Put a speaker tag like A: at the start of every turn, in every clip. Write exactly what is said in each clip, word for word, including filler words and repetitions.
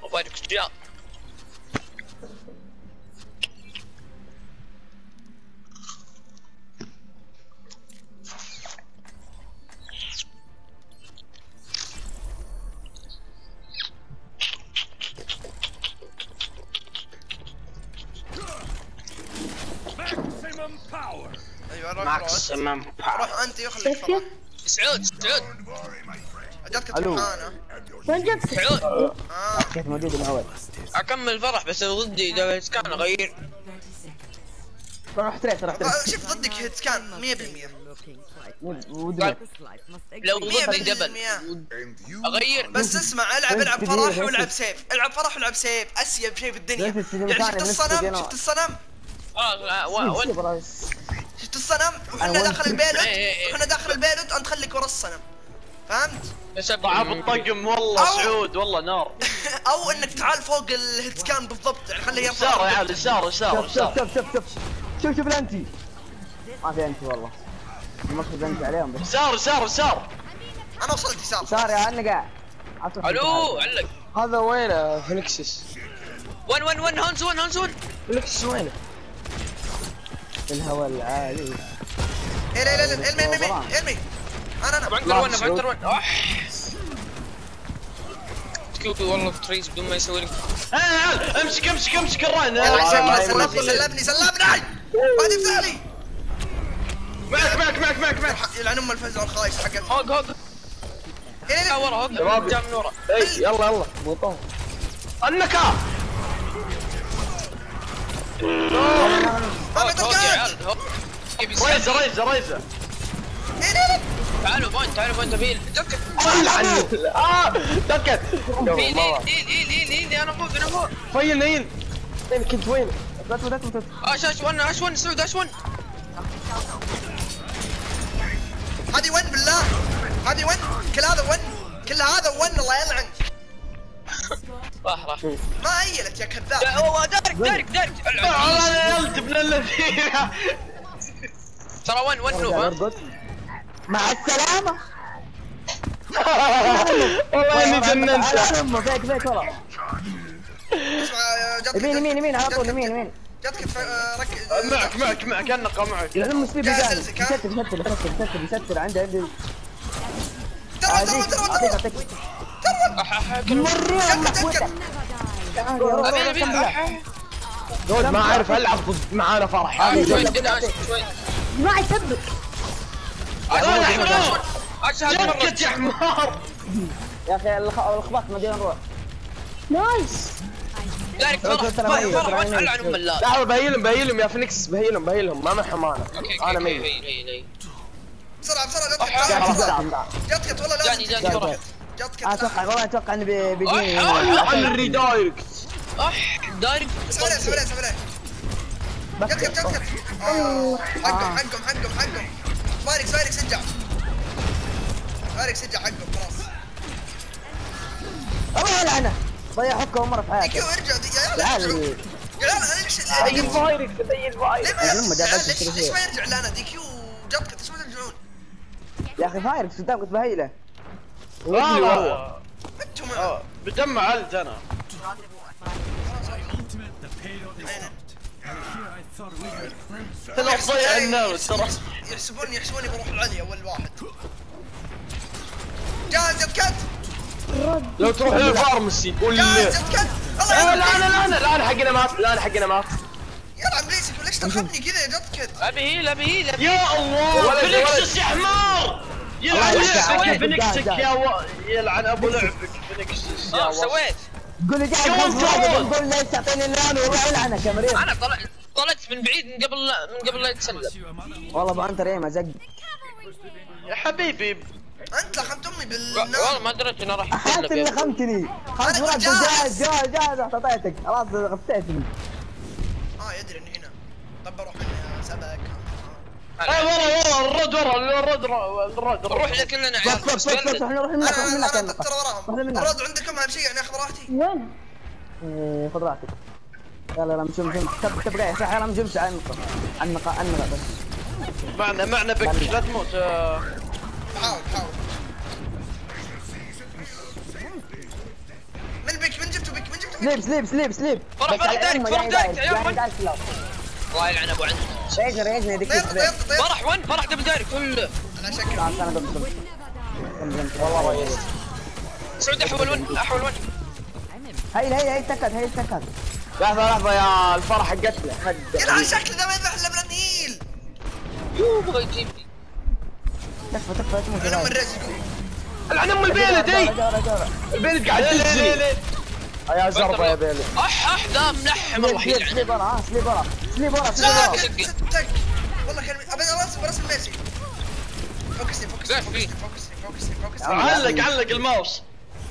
A: الله يبارك فيك.
B: ايوه روح
C: ماكسيمم باور.
B: روح انت يخليك فرح.
A: سعود سعود
B: جاتك
D: ألو.
B: امتحانه.
E: وين جبت؟
A: سعود
B: اه
D: كيف موجود من اول؟
A: اكمل فرح بس ضدي اذا كان اغير.
D: روح تريس روح تريس.
B: شوف ضدك هيت كان مية بالمية.
D: ودي
A: لو
B: مية
A: ضد الجبل
B: بالمية.
A: اغير.
B: بس اسمع العب العب فرح والعب سيف، العب فرح والعب سيف، اسيب شيء بالدنيا. يعني شفت الصنم؟ شفت الصنم؟
A: اه وين
B: شفت الصنم؟ وحنا داخل البيلوت، وحنا داخل البيلوت انت خليك ورا الصنم. فهمت؟
C: ضعف الطقم والله سعود والله نار.
B: او انك تعال فوق الهيت سكان بالضبط، يعني خليه يرفع.
C: يسار يا عيال يسار يسار
D: شوف
C: يسار.
D: شوف شوف شوف شوف شوف الانتي. ما في انتي والله. المفروض انتي عليهم بس.
C: يسار يسار يسار.
B: انا وصلت يسار.
D: صار يا النقع.
A: الو علق.
F: هذا وينه فينيكسس؟
A: وين وين وين هونز وين هونز وين؟
F: فينيكسس وينه؟
D: في الهواء العالي.
B: ايه لا لا لا ارمي ارمي ارمي ارمي. انا انا
A: بعنقر وين بعنقر وين؟ كيوكي والله تريز بدون ما يسوي لي.
C: يا عيال امسك امسك امسك الراين.
B: يلا سلمني سلمني سلمني. بعد يفتحلي.
C: معك معك معك معك معك.
B: يلعن ام الفزع الخايس حقت.
A: هوق هوق. لا ورا هوق جاء من ورا.
F: اي يلا يلا بوطون.
C: النكا.
B: ما بتركات.
C: ريزه ريزه ريزه.
A: تعالوا بوينت تعالوا بوينت ابيل دكت.
C: اه دكت.
A: هيل هيل هيل هيل هيل انا فوق انا فوق.
C: فين نين؟
F: وين كنت وين؟
D: بس بدك تموت.
A: اش اش ون اش ون سعود اش ون.
B: هذه ون بالله. هذه ون كل هذا ون كل هذا ون الله يلعنك.
A: راح راح.
B: ما هيلت يا كذاب.
A: لا هو دارك دارك دارك.
C: انا قلت ابن الذين.
A: ترى ون ون نوب.
D: مع السلامة.
C: والله اني جننت.
D: فيك فيك ورا.
B: اسمع جاتك
D: يمين يمين يمين على طول يمين يمين.
B: جاتك ركز.
C: معك معك معك النقا معك.
D: العلم سبيب قاعد يستر يستر يستر يستر يستر عنده عنده.
B: ترى ترى ترى ترى
D: مريهم محمودة.
C: دول ما اعرف العب ضد معانا فرح.
A: شوي كذا شوي.
E: ما يثبت.
C: جكت يا حمار.
D: يا اخي الخباط ما ادري نروح.
E: نايس.
A: دارك فرح فرح وين العن ام الله.
F: لا بهيلهم بهيلهم يا فينيكس بهيلهم بهيلهم ما معهم انا. انا مين؟
B: بسرعة بسرعة جاتك جاتك والله لازم.
A: جاني جاني فرح.
B: جاتك
D: اتوقع والله اتوقع انه بيجيني.
C: عن الريدايركت.
A: اح دارك.
B: سوي له سوي له سوي له. جاتك جاتك. حقهم حقهم حقهم حقهم. فايركس فايركس سجع. فايركس سجع حقهم خلاص.
D: الله يلعنه. ضيع حكه مرة في حياته.
B: كيو ارجع يا
D: تعال.
B: عيال. يا عيال ليش
F: زي الفايركس زي الفايركس.
B: ليش ما يرجع لنا دي كيو جاتك ليش ما ترجعون؟
D: يا اخي فايركس قدامك بهيله.
C: والله
B: انتم
C: بدمع علد انا. تلعب ضيع الناس ترى.
B: يحسبوني يحسبوني بروح العليا اول واحد. جاهز يا كت.
F: لو تروح للفارمسي قول لي.
B: جاهز يا كت.
F: لا لا لا لا لا حقنا مات لا حقنا مات.
B: يلا بليسك ليش ترحمني كذا يا جد كت.
A: ابي هيل ابي هيل.
C: يا الله فينيكسس يا حمار. يلعن لعبك فينيكسك يا و... يلعن ابو لعبك فينيكسس يا
A: ايش سويت؟
D: قول لي قاعد قول ليش تعطيني اللون وروح يلعنك يا مريض.
A: انا طلعت طلعت من بعيد من قبل من قبل لا يتسلم.
D: والله ابو عنتر ايه مزق.
C: يا حبيبي
B: انت لخمت امي بالنار.
A: والله ما دريت اني راح
D: حتى
A: اتسلم.
D: اللي خمتني. خمس مرات جاهز جاهز جاهز رحت اعطيتك خلاص غثيتني.
B: اه يدري اني هنا. طب بروح من سبك.
C: اي والله والله الرد ورا الرد الرد
A: نروح لك كلنا عيال.
D: بس بس بس احنا نروح منك
B: انا
D: منك
B: انا ترى وراهم. الرد عندكم اهم شيء يعني اخذ راحتي.
E: وين؟
D: ايه خذ راحتك. يلا يلا مشي مشي تب تبقى صح يلا مشي مشي على النقطة على النقطة على النقطة بس.
C: معنا معنا بك لا تموت.
B: حاول حاول. من بك من جبته بك من جبته
D: سليب سليب سليب سليب
A: فرح فرح دايركت فرح دايركت يا عيال ون. الله يلعن ابو عند.
D: ريجن ريجن هذيك
B: طيرت طيرت طيرت.
A: فرح ون فرح دبل دايركت كله.
B: انا شكل.
D: خلاص انا دم دم
F: والله ريس.
A: سعود احول ون احول ون.
D: هي هي هي تكت هي تكت.
F: لحظة لحظة يا الفرح قتله خد.
B: يلا شكله ده ما يذبح الا من النيل.
A: يو بغى يجيبني.
D: تكفى تكفى اسمه
B: انا من الرزق.
F: العن ام البيلد اي. البيلد قاعد تجري. يا زربة يا بيلد.
A: اح اح ذا ملحم الله يلعنه.
D: سليب ورا ها سليب ورا سليب ورا سليب
B: لا
D: ورا.
B: تك والله كان ابي راسم راسم ميسي. فوكسني فوكسني فوكسني فوكسني فوكسني فوكسني.
C: علق علق الماوس.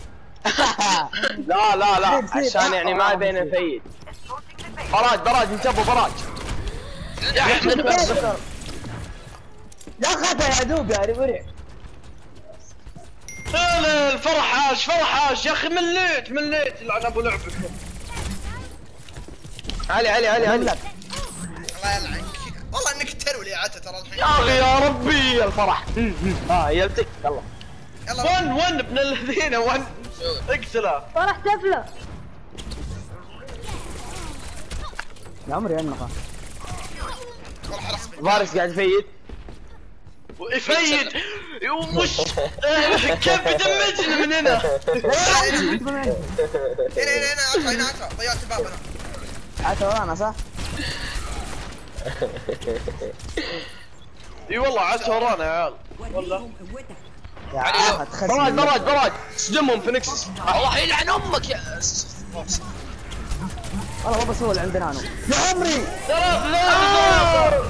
F: لا لا لا عشان يعني ما بين نفيد. براج براج انتبهوا براج.
A: يا احمد بس.
D: لا خذها يا دوب يا ريبوري.
C: هلا الفرح عاش فرح عاش يا اخي مليت مليت يلعن ابو لعبك.
F: علي علي علي علي.
B: الله يلعنك والله انك ترول يا عتا ترى الحين.
F: يا اخي يا ربي الفرح. اه يلتك يلا.
B: يلا
C: ون ون ابن الذين ون اقتله.
E: فرح تفله.
D: يا عمري يا النقا.
B: والله حرص
F: فارس قاعد يفيد.
C: يفيد ومش كيف بدمجنا من هنا.
B: هنا هنا هنا عطا هنا عطا ضيعت الباب انا.
D: عاد ورانا صح؟
C: اي والله عاد ورانا يا عيال والله.
D: يا
A: علي
D: عاد
A: لو.
D: تخزن.
F: براج براج براج صدمهم في نكسس.
A: الله يلعن امك يا.
D: والله ما بسوي اللي عندنا انا. يا عمري.
C: ثلاث ثلاث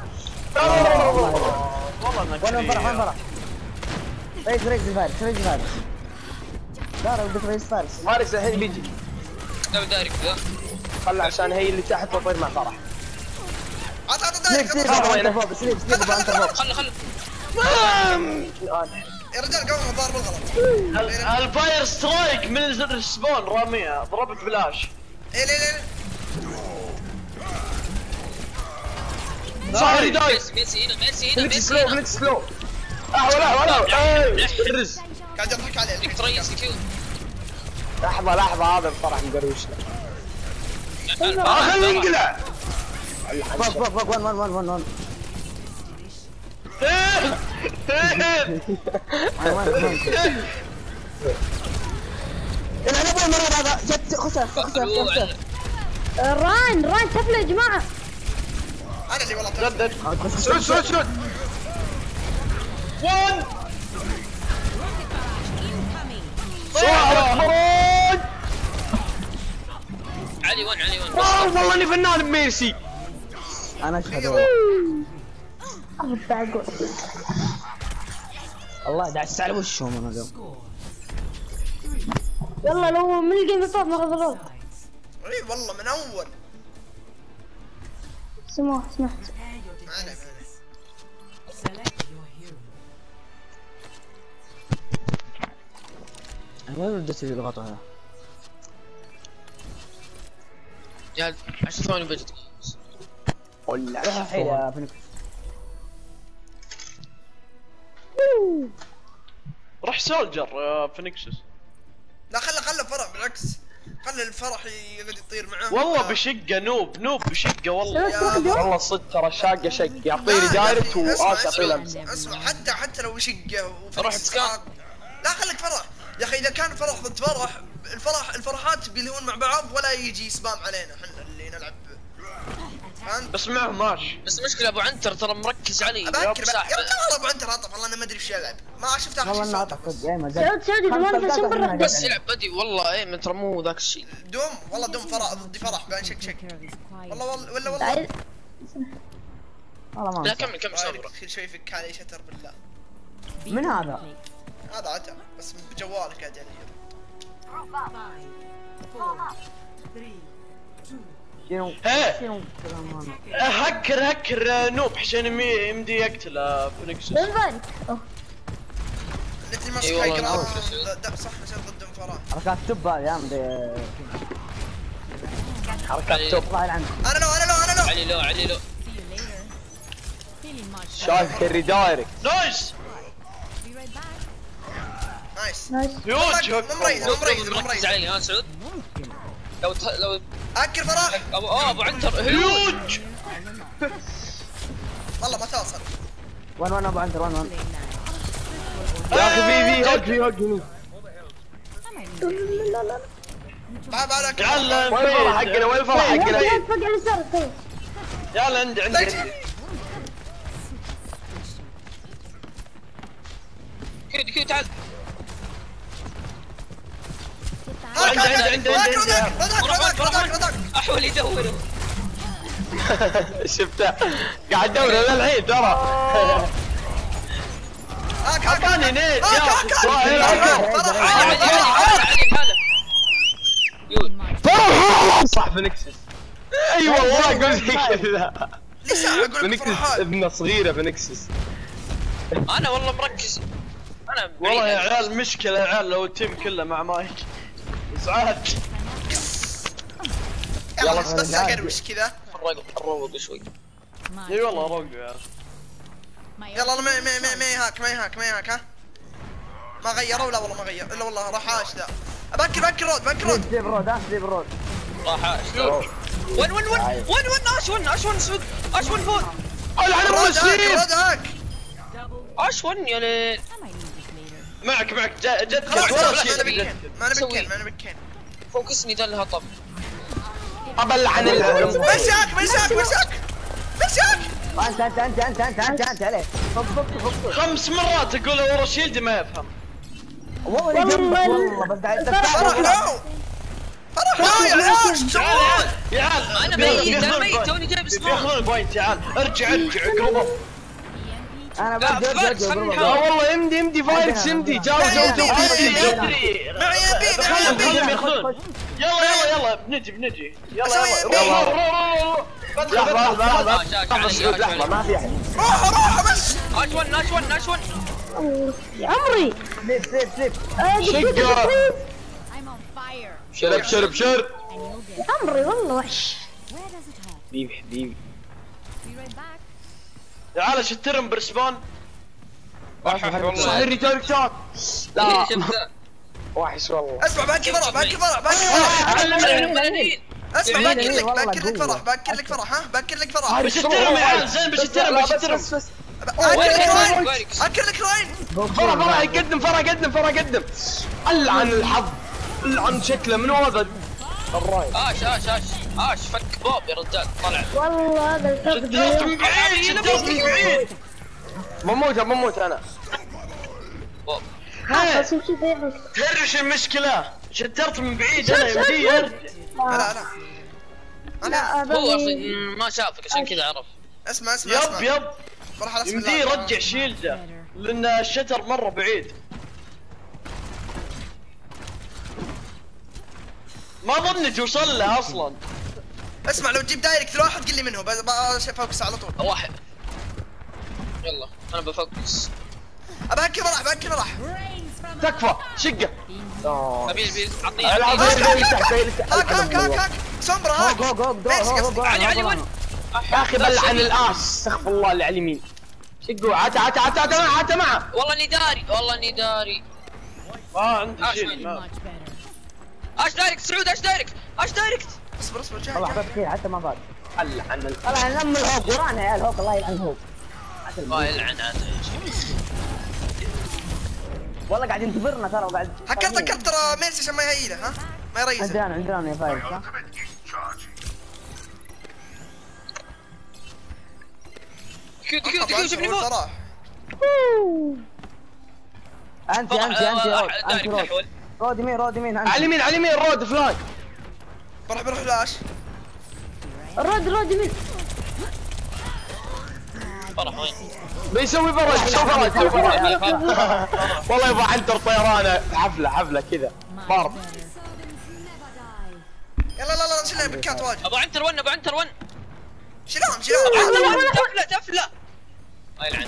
D: والله انك وين فرح وين فرح؟ ريز ريز الفارس ريز الفارس. دار بدك ريز فارس.
F: فارس الحين بيجي.
A: دبل دايركت ذا.
F: خلى عشان هي اللي تحت وطير مع فرح.
B: عطا عطا
D: سليب
B: دايركت
D: سليب
B: عطا.
D: انت فوق سليب سليب انت فوق.
A: خله خله.
B: يا رجال قوم الظاهر بالغلط.
C: الفاير سترايك من زر السبون راميها ضربت بلاش.
B: ايه ليه ليه
F: صح ريداي.
A: ميسي ميسي هنا ميسي هنا
F: فينيكس
A: ميسي
F: سلو
A: هنا.
F: فينيكس سلو. احول احول احول. الرز.
B: قاعد يضحك عليه.
A: فيك تريس كيو.
F: لحظة لحظة هذا الفرح مقروشنا.
C: آه، خليه ينقلع.
D: فوق فوق فوق وين وين وين وين وين. العب ابو المرض هذا جت خسر خسر خسر.
E: ران ران تفله يا جماعه.
B: انا اللي والله
C: جدد سعود سعود سعود. ون
F: صعب.
A: علي ون علي ون.
F: والله اني فنان بميسي.
D: انا اشهد
E: اربع جول.
D: الله دعست على وشهم انا اليوم.
E: يلا لو من الجيم الفوق ناخذ الروض.
B: اي والله من اول.
E: سموح سمحت.
B: ما عليه
D: انا وين ردت لي الغطا هذا؟
A: يا عشر ثواني بجد.
F: ولا
D: روح الحين يا فينيكس.
C: روح سولجر يا فينيكسس.
B: لا خله خله فرح بالعكس. خله الفرح يقعد يطير معاه.
C: والله بشقه نوب نوب بشقه والله.
F: والله صدق ترى شاقه شق يعطيني دايركت واس يعطيه لمسه.
B: اسمع حتى حتى لو شقه
A: روح تسكان.
B: لا خليك فرح يا اخي. اذا كان فرح ضد فرح الفرح الفرحات بيلهون مع بعض ولا يجي سبام علينا احنا اللي نلعب. فهمت؟
C: بس معه ماشي.
A: بس المشكله ابو عنتر ترى مركز علي.
B: ابكر يا
A: بساحب.
B: والله ابو عنتر عطف والله انا ما ادري وش يلعب. ما شفت اخر
D: والله
B: شيء
D: انه
B: صوته.
D: اعتقد يا ما زال.
E: سعود سعود اذا ما نفع سمبر
A: بس يلعب بدي والله ايه من ترى مو ذاك الشيء.
B: دوم والله دوم فرح ضد فرح بان شك شك. والله والله ولا والله.
D: والله ما
A: لا
D: أنسى.
A: كمل كمل صبر.
B: كل شوي يفك علي شتر بالله.
D: من هذا؟
B: هذا عتا بس بجوالك قاعد يعني.
D: شنو
C: ايه
D: شنو الكلام هذا؟
C: هكر هكر نوب عشان يمي- يمدي يقتل فينيكسس.
E: وين فارك؟ أوه.
B: اللي ماسك
A: اي
B: هاي
A: والله
B: جراوند.
A: نعم.
B: لا صح عشان ضد فرح.
D: حركات تب هذه يا مدري.
F: حركات توب.
D: الله يلعنك.
B: انا لو انا لو انا لو.
A: علي لو علي لو.
F: شايف الريدايركت.
C: نايس
B: نايس.
E: نايس.
C: هيوج
B: مو مريز مو مريز مو
A: مركز
B: مريز.
A: علي ها سعود. لو ت... لو
B: اكر فراح.
A: ابو اه ابو عنتر هيوج.
B: والله ما توصل.
D: وان وان ابو عنتر وان وان.
F: يا اخي في في هوك في هوك هني.
E: لا لا
B: بعد بعد
C: يلا
F: وين الفرح حقنا وين الفرح حقنا؟
E: لا فوق على اليسار طيب.
C: يلا عندي عندي عندي.
A: كيو كيو تعال.
B: عندي
C: عندي عندي عندي.
A: احول يدور.
F: شفته قاعد ادور للحين ترى.
C: اعطاني نيت يا
F: فرح صح فينيكسس. اي والله قلت كذا.
B: ليش اقول
F: فينيكسس ابنه صغيره فينيكسس.
A: انا والله مركز. انا
C: والله يا عيال مشكله يا عيال لو التيم كله مع مايك ازعاج.
B: يلا بس اقروش كذا.
A: نروق شوي.
C: اي والله روق يا عيال.
B: يلا ما ما ما ما يهاك ما يهاك ما يهاك ها. ما غيروا لا والله ما غير الا والله راح عاش ذا. ابكر بكر رود بكر رود.
D: جيب رود ها جيب رود.
A: راح ون ون ون ون ون اش ون اش ون سود اش ون فوت.
F: العن المسلمين.
B: رود هاك.
A: اش ون يا ليل.
C: معك معك جد
B: خلاص
C: والله
B: ما
C: شيء
B: نبي ما نبي كين ما نبي كين.
A: فوكسني ده اللي هطب.
F: ابلعن العلم.
B: مشاك مشاك مشاك مشاك.
D: انت انت انت انت انت انت انت عليه. فك فك فك.
C: خمس مرات اقول له ورا شيلدي ما يفهم.
D: والله جنبك والله بس قاعد
B: فرح لا فرح لا يا عيال.
C: تعال يا عيال يا عيال
A: انا ميت انا ميت توني جايب سموك.
C: بياخذون البوينت يا عيال. ارجع ارجع اقربوا.
D: انا
A: لا،
D: بدي
A: فرق خلنا
F: لا
A: نحاول.
F: والله يمدي يمدي فايركس يمدي جاوب جاوب جاوب.
C: ادري
B: معي يبي معي
C: خلهم
B: يبي.
C: خلهم ياخذون. يلا يلا يلا بنجي بنجي يلا
B: أسوي
C: يلا
B: يبي.
C: روح روح روح
F: لحظه لحظه لحظه
A: شاك علي،
F: مسعود
A: شاك
F: لحظه
A: علي.
F: ما في احد.
B: روح روح بس.
A: اش ون اش ون اش ون.
E: يا عمري
D: سليب سليب سليب.
F: شقه شرب شرب شرب.
E: يا عمري والله وحش.
F: حبيبي حبيبي.
C: يا عيال شترم برسبان.
F: صحيح ريتيرن شوت. لا وحش والله.
B: اسمع باكر فرح باكر فرح باكر فرح.
A: علم
B: اسمع
D: يمين،
B: باكر
D: يمين،
B: لك
D: والله
B: باكر لك
D: قوي.
B: فرح باكر لك فرح ها باكر لك فرح.
C: بشترم يا عيال زين بشترم بشترم.
B: اكر لك راين اكر لك راين.
F: فرح فرح يقدم فرح قدم فرح قدم. العن الحظ العن شكله من هذا الرايد.
A: اش اش اش اش فك بوب يا رجال طلع.
E: والله هذا الفرق
C: شترت من بعيد شترت من بعيد.
F: بموت بموت انا.
A: بوب
E: خلاص وشي ضيعك.
C: تعرف المشكلة شترت من بعيد انا يمدي يرجع.
B: لا لا انا
E: لا هذا
A: هو
E: اللي-
A: اصلا ما شافك عشان كذا عرف.
B: اسمع اسمع
C: يب
B: اسمع.
C: يب
B: بروح على اسم
C: يمدي
B: الله.
C: يرجع شيلده لان الشتر مرة بعيد. ما ظنك وصل له اصلا.
B: اسمع لو تجيب دايركت واحد قل لي منه بفوكس على طول.
A: واحد يلا انا بفوكس.
B: اباكر فرح باكر فرح.
F: تكفى شقه.
A: ابي ابي
F: العب
A: اعطيني
F: بيلي تحت بيلي تحت.
B: هاك هاك هاك هاك سومبرا هاك.
D: جو جو جو
B: بيرس
D: جو
B: قصدي.
D: جو.
A: علي علي وين؟
F: يا اخي بلعن الاس استغفر الله اللي على اليمين. شقوا عتا عتا عتا عتا معه عتا معه.
A: والله اني داري والله اني داري.
C: ما عندي
A: آه،
C: شيء
A: شوي.
C: ما.
A: اش دايركت سعود اش دايركت اش دايركت.
B: اصبر اصبر جاي
D: والله
B: جاي.
D: حبيت كثير حتى ما فات.
F: العن ال-
D: والله نلم الهوك ورانا يا الهوك الله يلعن الهوك.
A: الله يلعن هذا يا شيخ.
D: والله قاعد ينتظرنا ترى وقاعد.
B: هكرت هكرت ترى ميسي عشان ما يهيله ها ما يريزه.
D: عندنا عندنا يا فايز صح؟
A: كيو كيو كيو شوفني فوق.
B: صراحه
D: انت انت انت رود انت رود.
A: داري
D: رود يمين رود يمين انت.
F: على اليمين على اليمين رود فلاي.
B: بروح بروح فلاش.
E: الرود الرود يمين.
A: فرح وين؟
F: بيسوي برج بيسوي برج بيسوي برج. والله يبغى عنتر طيرانه حفله حفله كذا ضرب.
B: يلا لا لا شيلها بكات واجد.
A: ابو عنتر ون ابو عنتر ون.
B: شيلهم
A: عنتر
B: شيلهم.
A: ون تفله تفله. ما يلعن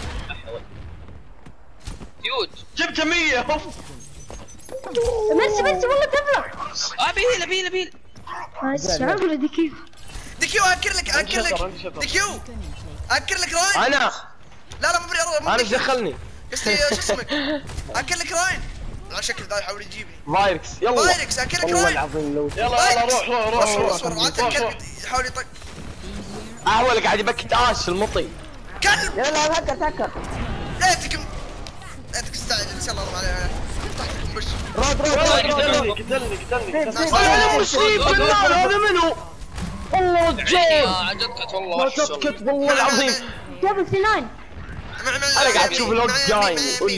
A: يود.
C: جبت مية اوف.
E: ميسي ميسي والله تفلح.
A: ابي هيل ابي هيل ابي هيل.
E: ماشي عمري دي كيف.
B: ديكيو اكر لك اكر لك ديكيو اكر لك راين.
F: انا
B: لا لا مو بري مو
F: انا ايش
B: ديكيو.
F: دخلني؟
B: قصدي شو اسمك؟ اكر لك راين. على شكل ذا يحاول يجيبني.
F: فايركس يلا
B: فايركس اكلك
D: والله
B: رايح.
D: العظيم لو
C: يلا يلا روح روح روح
B: اصبر
C: روح
B: اصبر عاد الكلب يحاول يطق.
F: احول قاعد يبكت اش المطي.
B: كلب
D: لا لا هكر هكر
B: ليتكم ليتك استعجل ان شاء الله الله عليه. تحتكم بش.
D: رود رود رود رود
C: قتلني قتلني قتلني.
F: انا مصيب بالنار هذا منو؟ والله الجيم
A: يا جدك والله
F: ما
A: وحش والله.
F: تسكت والله العظيم.
E: دبل تناين.
F: أنا قاعد أشوف الوقت جاي.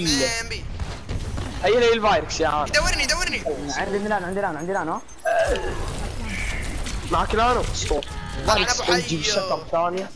F: هي لي الفايركس يا عم.
B: يدورني يدورني.
D: عندي لان عندي لان عندي لان ها
F: معك لانو اسطور. فايركس
B: أبو حي.
F: نجيب شطر ثانية.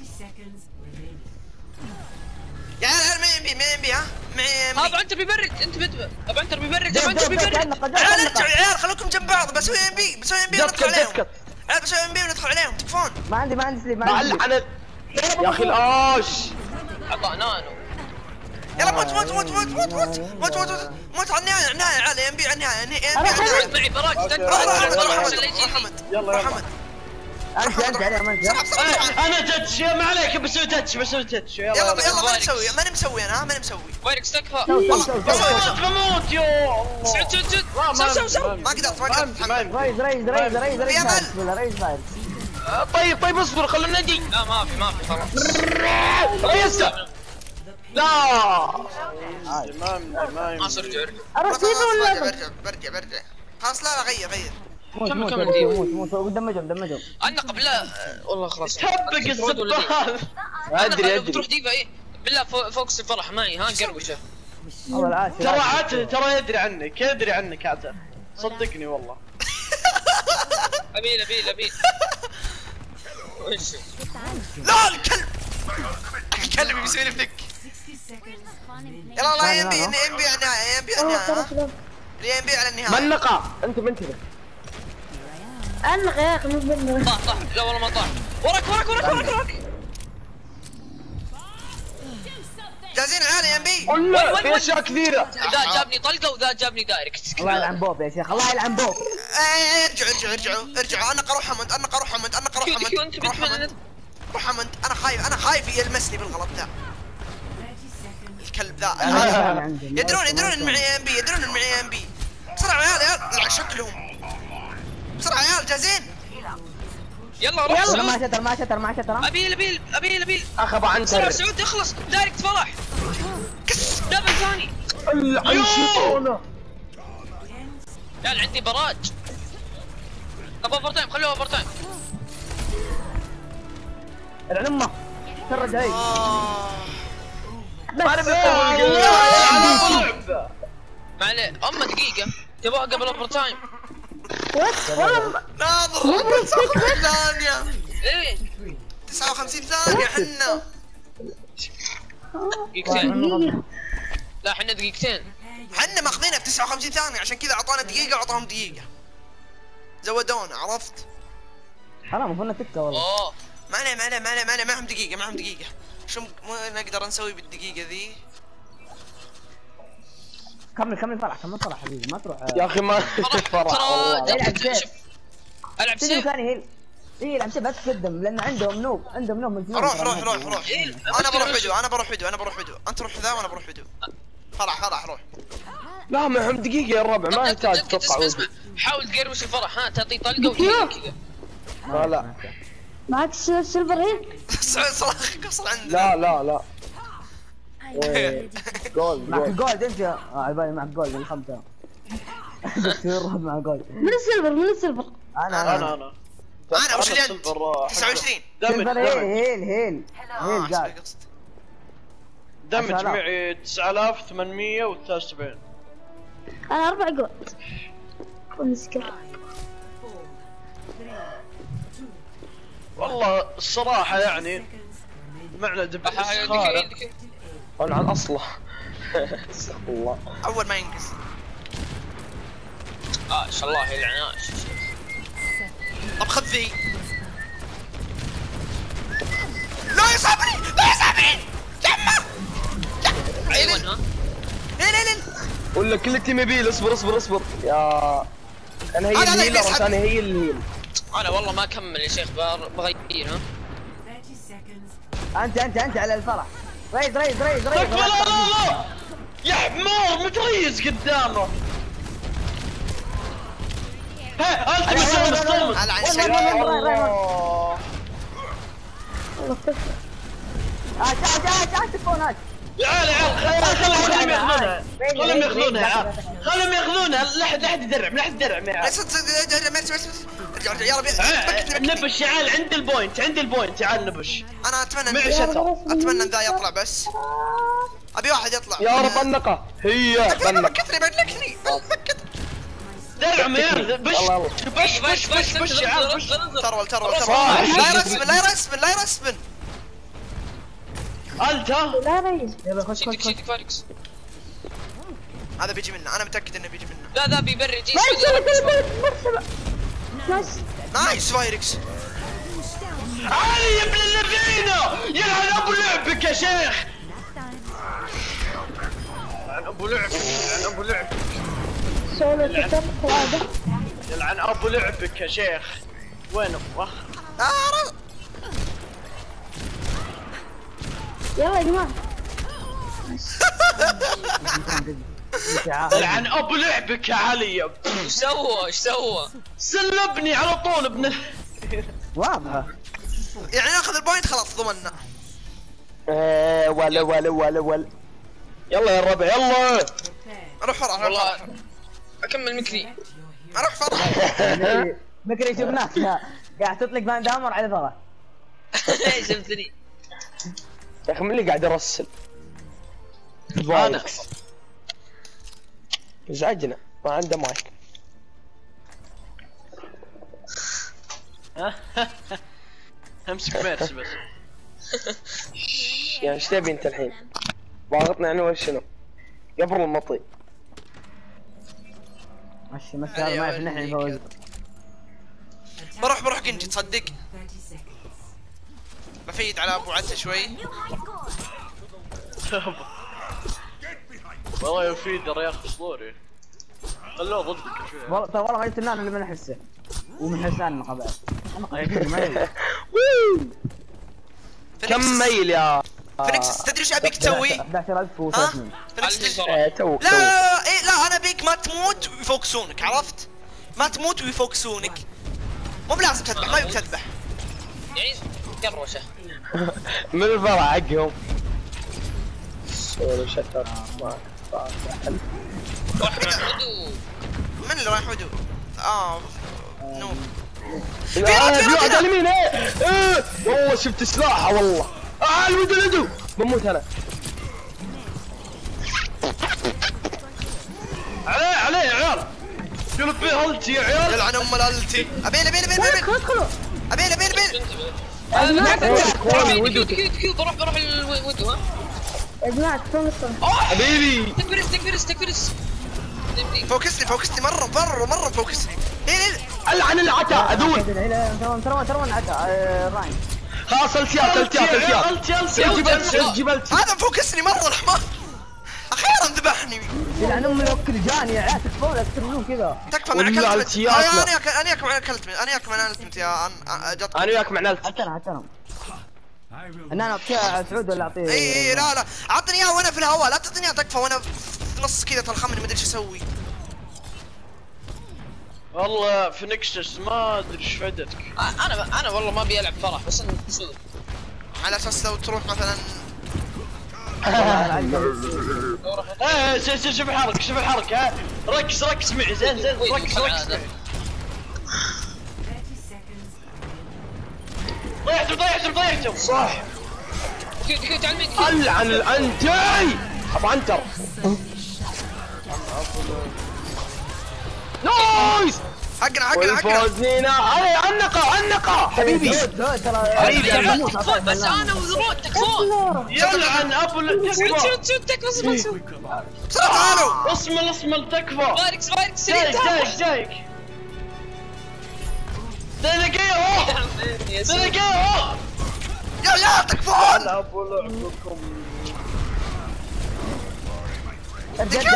B: يا عيال ما ينبي ما ينبي ها ما ينبي.
A: ابو عنتر بيبرد انت بد ابو عنتر بيبرد ابو عنتر بيبرد.
B: عيال ارجعوا يا عيال خلوكم جنب بعض بسوي ام بي بسوي ام بي وندخل عليهم. عيال بسوي ام بي وندخل عليهم تكفون.
D: ما عندي ما عندي سليب ما عندي
F: معلق انا يا اخي الاش.
A: عطى نانو.
B: يلا موت موت موت موت موت موت موت موت موت على النهاية على النهاية عيال ام بي على النهاية ام بي على النهاية.
A: معي براك
B: روح روح روح محمد
C: يلا يلا.
B: محمد
D: انت انت عليهم انت
B: صعب صعب.
C: انا تاتش ما عليك بسوي تاتش بسوي تاتش يلا
B: يلا
C: يلا.
B: يلا ماني مسوي ماني مسوي انا ماني مسوي.
A: فايركس تكفى.
D: سو سو سو سو
C: بموت يا الله.
A: سعود سعود سعود سو سو سو.
B: ما قدرت ما قدرت محمد.
D: ريز ريز ريز ريز ريز
B: يا مال.
D: بسم الله ريز فاير
F: طيب طيب اصبر خلونا نجي.
A: لا ما في ما في خلاص.
F: ريستا لا
C: ما ما
A: ما صرت ارجع.
E: اروح سيبه ولا
B: برجع برجع برجع خلاص لا لا غير غير.
D: موت
A: كمل
D: موت
A: كمل
D: موت
A: دقيقة.
D: موت موت دمجهم دمجهم
A: انا قبل لا والله خلاص.
C: تهبق الزبال.
F: ادري
A: بتروح
F: ادري.
A: ديفا ايه بالله فو- فوكس الفرح معي ها قروشه.
D: اول عاشر
C: ترى عاد ترى يدري عنك يدري عنك عاد صدقني والله.
A: ابيل ابيل ابيل. وش
B: لا الكلب الكلب بيسوي لي فليك. يلا والله ام بي ام بي على النهاية ام بي على النهاية ام بي على النهاية.
F: منقة انت منتبه.
E: انغ يا اخي مو بالنغ.
A: طاح طاح لا والله ما طاح. وراك وراك وراك وراك وراك.
B: جاهزين عيال ام بي.
F: قلنا في اشياء كثيرة.
A: ذا جابني طلقه وذا جابني دايركت.
D: الله يلعن بوب يا شيخ الله يلعن بوب
B: ارجعوا ارجعوا ارجعوا ارجعوا انا اروح حمد انا اروح حمد انا اروح حمد اروح حمد روح حمد انا خايف انا خايف يلمسني بالغلط ذا الكلب ذا. يدرون يدرون ان معي ام بي يدرون ان معي ام بي. بسرعة يا عيال يا عيال العب شكلهم بسرعة يا عيال جاهزين.
A: يلا روح
D: ما
A: سعود.
D: شتر ما شتر ما شتر
A: ابيل ابيل ابيل ابيل.
F: اخذ عن
A: بسرعه
F: سر.
A: سعود اخلص دايركت فرح. كس دبل ثاني.
F: عن شيطانه.
A: لا عندي براج. طب اوفر تايم خلوه اوفر تايم.
D: العن امه ترجع هي
A: ما عليه اما دقيقه تبغى قبل اوفر تايم.
B: ناظر تسعة وخمسين ثانية
A: ايه
B: تسعة وخمسين ثانية حنا
A: دقيقتين. لا احنا دقيقتين.
B: حنا ماخذينها في تسعة وخمسين ثانية عشان كذا اعطونا دقيقة واعطاهم دقيقة زودونا عرفت؟
D: حرام المفروض تكه والله
A: اوه
B: ما عليه ما عليه ما عليه ما عليه معهم دقيقة معهم دقيقة. شو م- نقدر نسوي بالدقيقة ذي؟
D: كمل كمل فرح كمل فرح حبيبي ما تروح
F: يا اخي ما
A: فرح
F: فرح
A: ترى
F: والله.
D: يلعب
A: جبت-
D: سيف.
A: شوف العب
D: تدري
A: سيف.
D: ثاني هيل اي يلعب سيف بس قدم لان عندهم نوب عندهم نوب من
B: روح روح روح روح
A: إيه،
B: انا بروح بدو انا بروح بدو انا بروح بدو انت روح ذا وانا بروح بدو. فرح فرح روح.
F: لا معهم دقيقة يا الربع ما يحتاج
A: جدك
F: تقطع
A: اسمع اسمع
F: وجهي.
A: حاول تقروش الفرح ها تعطيه طلقه وكذا كذا.
F: لا لا
E: معك سيلفر هيل؟
B: سعود صراخ قصر عندنا.
F: لا لا لا. إيه، جول
D: معك
F: جول.
D: جولد انت اه على بالي معك جولد الخمسة تصير مع جولد
E: من السيلفر من السيلفر.
D: انا
C: انا
D: انا
C: انا
B: انا وش اللي انت؟
C: سيلفر
B: تسعة وعشرين.
C: دمج
D: سيلفر هيل
C: دمج
D: هيل هيل
B: اه
D: هيل قاعد
B: قصد.
C: دمج
D: عشرة.
C: معي تسعة آلاف وثمانمية وثلاثة وسبعين.
E: انا اربع جولد. مسكر.
C: والله الصراحة يعني معنى دب
A: أح-
C: الاستخارة
A: دقيقة- دقيقة.
F: انا عن اصله. استغفر الله.
B: اول ما ينقص.
A: اه ان شاء الله يلعناه.
B: طب خذ ذي. لا يا صبري لا يا صبري جمع.
A: ايوه ها
B: لا لا لا
F: ولا كل التيم يبيل اصبر اصبر اصبر يا انا هي
B: أنا لا
F: الهيلر
B: يسحب.
F: انا هي الهيل.
A: انا والله ما اكمل يا شيخ بغ- بغير ها.
D: انت انت انت على الفرح ريز ريز ريز ريز
C: لا لا لا يا حمار متريز قدامه. ها انت بس مصطوم.
B: على عن
D: وين-
B: شيء.
D: وين- وين- وين- وين- وين؟
C: الله.
E: والله كفر.
D: آه، تعال تعال تعال تكفون هاك.
C: يا عيال يا عيال خلهم خلهم ياخذونها خلهم ياخذونها يا عيال خلهم ياخذونها. لا حد لا حد يدرع لا حد يدرع يا عيال.
B: ارجع ارجع يلا بكت بكت.
C: نبش يا عيال عند البوينت عند البوينت تعال نبش.
B: انا اتمنى
C: معي
B: ان
C: شتر.
B: اتمنى ان ذا يطلع بس. ابي واحد يطلع.
F: يا رب النقه هي
B: بنك.
F: بنك.
B: بكتني بنكني بكت.
C: درعم يا عيال بش
F: يلا يلا.
C: بش بش بش بش يا عيال بش.
B: ترول ترول
F: صح.
B: ترول. لا يرسبن لا يرسبن لا يرسبن.
C: انت ها
E: لا ريس.
D: يلا خش خش
A: شيدك
D: خش.
A: شيدك فاركس.
B: هذا بيجي منه انا متاكد انه بيجي منه.
A: لا ذا بيبرر جي
E: نايس نايس.
B: نايس فايركس.
C: علي يا ابن الذين يلعن ابو لعبك يا شيخ. يلعن ابو لعبك يلعن ابو لعبك
E: سولو كتب هذا.
C: يلعن ابو لعبك يا شيخ. وين ابوه؟
B: آه،
E: يلا يا جماعة.
C: يلعن ابو لعبك يا علي.
A: ايش سوى ايش سوى؟
C: سلبني على طول ابن ال-
D: واضحة.
B: يعني ناخذ البوينت خلاص ضمننا.
F: ايه ولا ولا ولا ولا. يلا يا الربع يلا.
B: اروح فرح اروح
A: والله
B: فرح
A: اكمل مكري.
B: اروح فرح.
D: بكري شفناك قاعد تطلق باند دامر على ثرى.
A: شفتني.
F: يا اخي من اللي قاعد يرسل؟
C: انا
F: ازعجنا ما عنده مايك.
C: امسك ميرس بس.
F: يعني ايش تبي انت الحين؟ ضاغطنا يعني ولا شنو؟ قبر المطي.
D: مشي مشي هذا ما يعرف نحن نفوز.
B: بروح بروح جنجي تصدق. بفيد على ابو عزة شوي.
C: والله يفيد ترى يا اخي اسطوري. خلوه ضدك شوي.
D: والله ترى والله غيرت النار اللي ما نحسه. ومن حسان النقا بعد. النقا يعجبني ما يلي.
F: كم ميل يا
B: فينيكس تدري ايش ابيك تسوي؟
D: أحد عشر ألف وثلاثمية.
B: فينيكس
F: آه، توك
B: لا
F: توك.
B: ايه لا انا ابيك ما تموت ويفوكسونك عرفت؟ ما تموت ويفوكسونك. مو بلازم تذبح ما يبي تذبح.
A: يعني قروشه.
F: من الفرع حقهم. سوري شتر ما حل.
A: روح عدو.
B: من اللي رايح هدوء؟ اه نوب.
F: في
B: واحد، في واحد
F: واحد
B: هنا.
F: على اليمين ايه ايه والله شفت سلاحه والله. اه الودو الودو بموت انا.
C: عليه عليه يا عيال. قلب فيه هلتي يا عيال.
B: يلعن ام الالتي. ابيل ابيل ابيل ابيل
E: ادخلوا.
B: ابيل ابيل ابيل.
F: ودو
A: كيو كيو بروح بروح الودو ها.
E: يا جماعة تكون الصلاة.
F: حبيبي.
A: تكفرس تكفرس تكفرس.
B: فوكسني فوكسني مره مره مره فوكسني. ليه ليه
F: العن العتا اذول.
D: ترى ترى ترى عتا راين.
F: خلاص التيات التيات التيات.
C: هلتي هلتي
F: الجبل
C: هلتي.
F: الجبل.
B: هذا فوكسني مره الحمار. اخيرا ذبحني.
D: يلعن ام الوكل جاني يا عيال تكفون لا تكفون كذا.
B: تكفى من
F: والله
B: اكلت.
F: التياتنا.
B: انا انا انا اكل من اكلت انا اكل من اكلت يا جت.
F: انا وياك معنالت.
D: حتى انا حتى انا. ان انا اعطيها سعود ولا اعطيه؟
B: اي اي لا لا اعطني اياها وانا في الهواء لا تعطيني اياها تكفى وانا في نص كذا تلخمني ما ادري ايش اسوي.
C: والله فينيكسس ما ادري ايش فدتك.
A: انا انا والله ما ابي العب فرح بس انت تسوي.
B: على اساس لو تروح مثلا
C: ايه شوف شوف الحركه شوف الحركه ها. ركز ركز معي زين زين ركز ركز معي. ضيعتهم ضيعتهم ضيعتهم.
F: صح.
A: كيو كيو تعال مين كيو.
F: العن الانتي. ابو عنتر. نايس.
B: حقنا حقنا حقنا.
F: والفوز لينا. علي عنقه عنقه حبيبي.
D: ترى
A: يا عيال تكفون بس انا وذروت تكفون.
C: يلعن ابو ال-
A: شوت شوت شوت تكفى اصبر اصبر.
B: بسرعه تعالوا.
C: اصمل اصمل تكفى.
A: فاركس فاركس سريع
C: جايك جايك جايك. تلاقيه تلاقيه.
B: يا يا تكفون.
C: ابو لعبكم.
D: بجد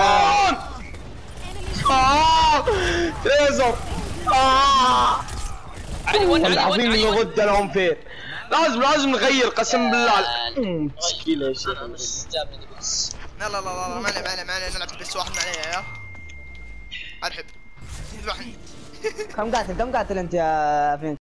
F: آه ليزر. آه
A: علي ون علي
F: العظيم
A: ون علي ون.
F: نرد لهم فين. لازم لازم نغير قسم بالله. مسكين يا شيخ.
A: انا بس جابني بس.
B: لا لا لا لا ما عليه ما عليه ما عليه نلعب بس واحد ما عليه يا ارحب. ذبحني.
D: كم قاتل كم قاتل انت يا فين؟